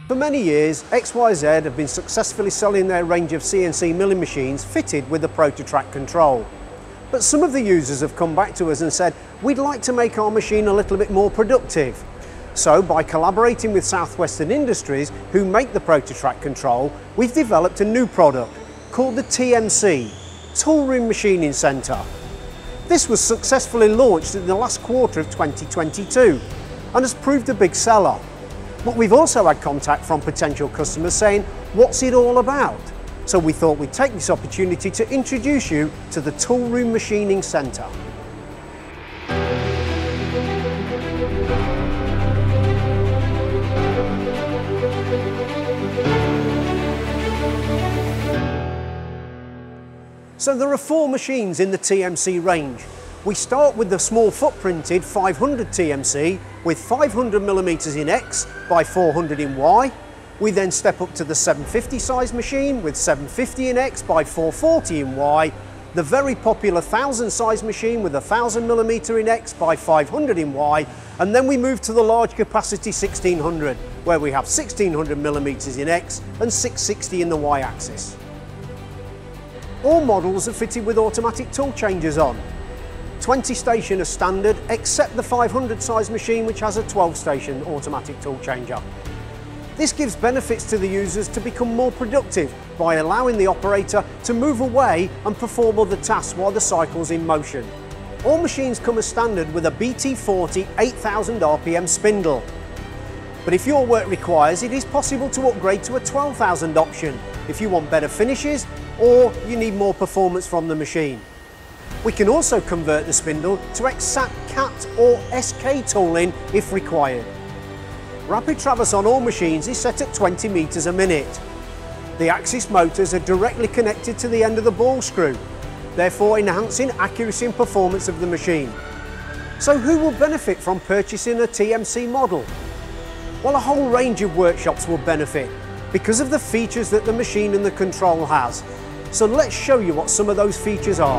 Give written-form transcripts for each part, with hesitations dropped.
For many years, XYZ have been successfully selling their range of CNC milling machines fitted with the ProtoTRAK Control. But some of the users have come back to us and said, we'd like to make our machine a little bit more productive. So by collaborating with Southwestern Industries, who make the ProtoTRAK Control, we've developed a new product called the TMC, Tool Room Machining Centre. This was successfully launched in the last quarter of 2022 and has proved a big seller. But we've also had contact from potential customers saying, what's it all about? So we thought we'd take this opportunity to introduce you to the Tool Room Machining Centre. So there are 4 machines in the TMC range. We start with the small footprinted 500 TMC with 500mm in X by 400 in Y. We then step up to the 750 size machine with 750 in X by 440 in Y. The very popular 1000 size machine with 1000mm in X by 500 in Y. And then we move to the large capacity 1600 where we have 1600mm in X and 660 in the Y axis. All models are fitted with automatic tool changers on. 20 station as standard, except the 500 size machine which has a 12 station automatic tool changer. This gives benefits to the users to become more productive by allowing the operator to move away and perform other tasks while the cycle's in motion. All machines come as standard with a BT40 8000 RPM spindle. But if your work requires, it is possible to upgrade to a 12,000 option if you want better finishes or you need more performance from the machine. We can also convert the spindle to exact CAT or SK tooling if required. Rapid traverse on all machines is set at 20 meters a minute. The axis motors are directly connected to the end of the ball screw, therefore enhancing accuracy and performance of the machine. So who will benefit from purchasing a TMC model? Well, a whole range of workshops will benefit because of the features that the machine and the control has. So let's show you what some of those features are.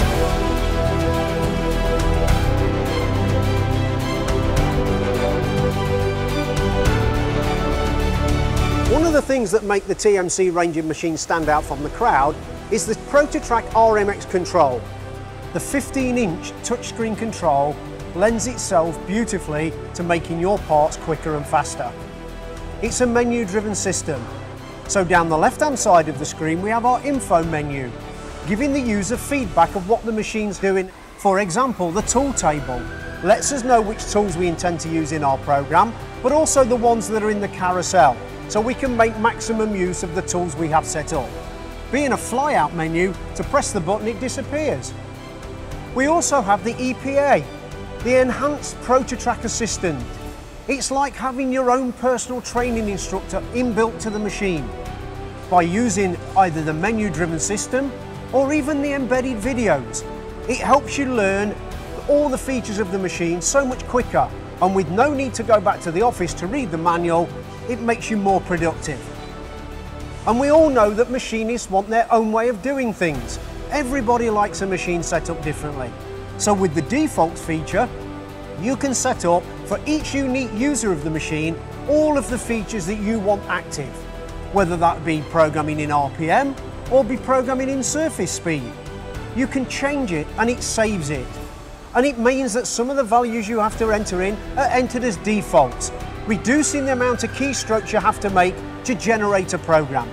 One of the things that make the TMC range of machines stand out from the crowd is the ProtoTRAK RMX control. The 15-inch touchscreen control lends itself beautifully to making your parts quicker and faster. It's a menu-driven system. So down the left-hand side of the screen we have our info menu, giving the user feedback of what the machine's doing. For example, the tool table lets us know which tools we intend to use in our program, but also the ones that are in the carousel, so we can make maximum use of the tools we have set up. Being a fly-out menu, to press the button it disappears. We also have the EPA, the Enhanced ProtoTRAK Assistant. It's like having your own personal training instructor inbuilt to the machine. By using either the menu-driven system or even the embedded videos, it helps you learn all the features of the machine so much quicker, and with no need to go back to the office to read the manual, it makes you more productive. And we all know that machinists want their own way of doing things. Everybody likes a machine set up differently. So with the default feature, you can set up for each unique user of the machine all of the features that you want active, whether that be programming in RPM or be programming in surface speed. You can change it and it saves it. And it means that some of the values you have to enter in are entered as defaults, reducing the amount of keystrokes you have to make to generate a program.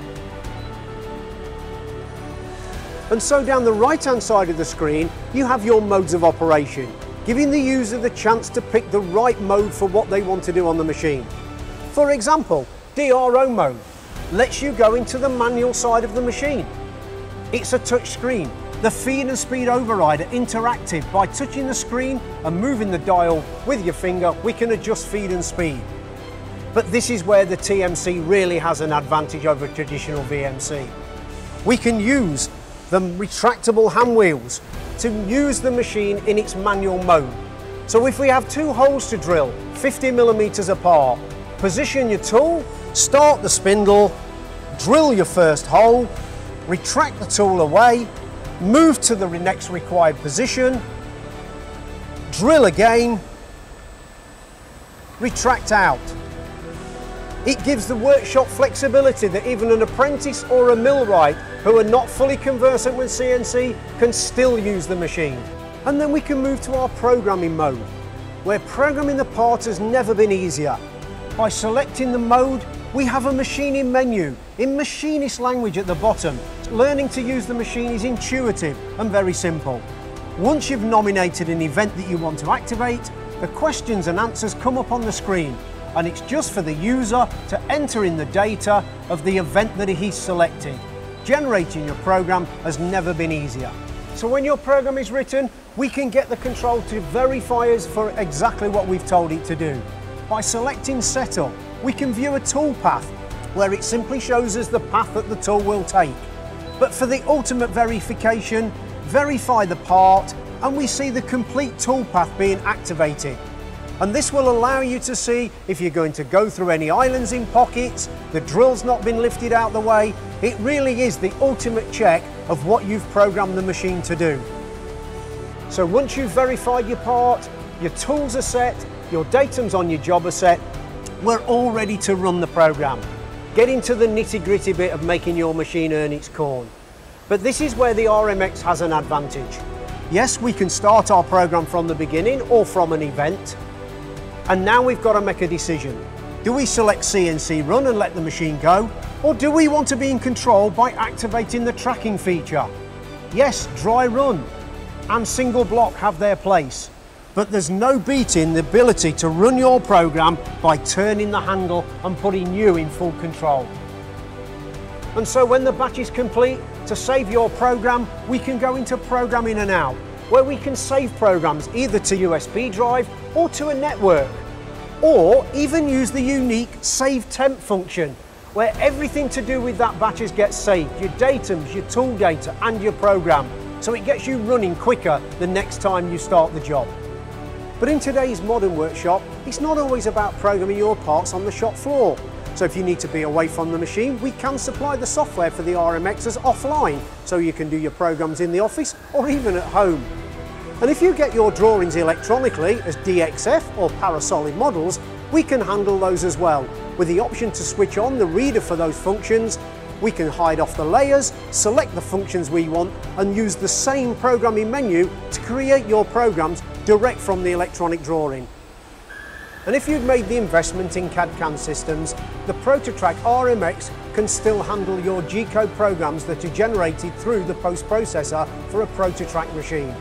And so down the right-hand side of the screen, you have your modes of operation, giving the user the chance to pick the right mode for what they want to do on the machine. For example, DRO mode lets you go into the manual side of the machine. It's a touch screen. The feed and speed override are interactive. By touching the screen and moving the dial with your finger, we can adjust feed and speed. But this is where the TMC really has an advantage over traditional VMC. We can use the retractable hand wheels to use the machine in its manual mode. So if we have 2 holes to drill, 50mm apart, position your tool, start the spindle, drill your first hole, retract the tool away, move to the next required position, drill again, retract out. It gives the workshop flexibility that even an apprentice or a millwright who are not fully conversant with CNC can still use the machine. And then we can move to our programming mode, where programming the part has never been easier. By selecting the mode, we have a machining menu in machinist language at the bottom. Learning to use the machine is intuitive and very simple. Once you've nominated an event that you want to activate, the questions and answers come up on the screen, and it's just for the user to enter in the data of the event that he's selected. Generating your program has never been easier. So when your program is written, we can get the control to verify us for exactly what we've told it to do. By selecting Setup, we can view a tool path where it simply shows us the path that the tool will take. But for the ultimate verification, verify the part and we see the complete toolpath being activated. And this will allow you to see if you're going to go through any islands in pockets, the drill's not been lifted out the way. It really is the ultimate check of what you've programmed the machine to do. So once you've verified your part, your tools are set, your datums on your job are set, we're all ready to run the program. Get into the nitty-gritty bit of making your machine earn its corn. But this is where the RMX has an advantage. Yes, we can start our program from the beginning or from an event. And now we've got to make a decision. Do we select CNC run and let the machine go? Or do we want to be in control by activating the tracking feature? Yes, dry run and single block have their place. But there's no beating the ability to run your program by turning the handle and putting you in full control. And so when the batch is complete, to save your program, we can go into program in and out, where we can save programs either to USB drive or to a network, or even use the unique save temp function, where everything to do with that batches gets saved, your datums, your tool data and your program, so it gets you running quicker the next time you start the job. But in today's modern workshop, it's not always about programming your parts on the shop floor. So if you need to be away from the machine, we can supply the software for the RMXs offline, so you can do your programs in the office or even at home. And if you get your drawings electronically as DXF or Parasolid models, we can handle those as well. With the option to switch on the reader for those functions, we can hide off the layers, select the functions we want, and use the same programming menu to create your programs direct from the electronic drawing. And if you've made the investment in CAD/CAM systems, the ProtoTRAK RMX can still handle your G-code programs that are generated through the post-processor for a ProtoTRAK machine.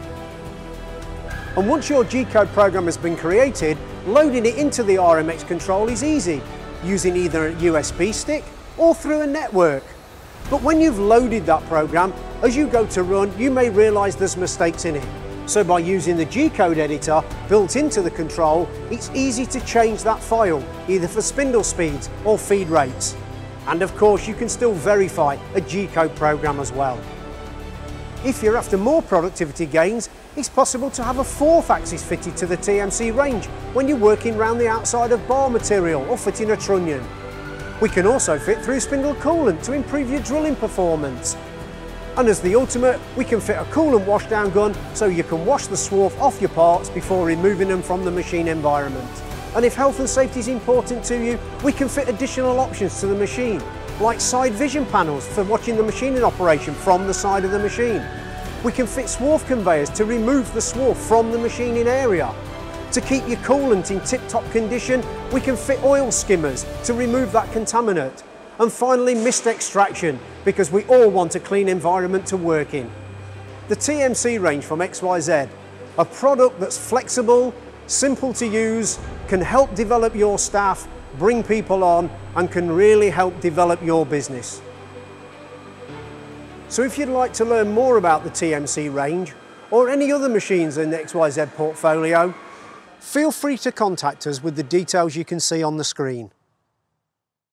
And once your G-code program has been created, loading it into the RMX control is easy, using either a USB stick or through a network. But when you've loaded that program, as you go to run, you may realise there's mistakes in it. So by using the G-code editor built into the control, it's easy to change that file, either for spindle speeds or feed rates. And of course, you can still verify a G-code program as well. If you're after more productivity gains, it's possible to have a fourth axis fitted to the TMC range when you're working around the outside of bar material or fitting a trunnion. We can also fit through spindle coolant to improve your drilling performance. And as the ultimate, we can fit a coolant washdown gun so you can wash the swarf off your parts before removing them from the machine environment. And if health and safety is important to you, we can fit additional options to the machine, like side vision panels for watching the machining operation from the side of the machine. We can fit swarf conveyors to remove the swarf from the machining area. To keep your coolant in tip-top condition, we can fit oil skimmers to remove that contaminant. And finally, mist extraction, because we all want a clean environment to work in. The TMC range from XYZ, a product that's flexible, simple to use, can help develop your staff, bring people on, and can really help develop your business. So if you'd like to learn more about the TMC range, or any other machines in the XYZ portfolio, feel free to contact us with the details you can see on the screen.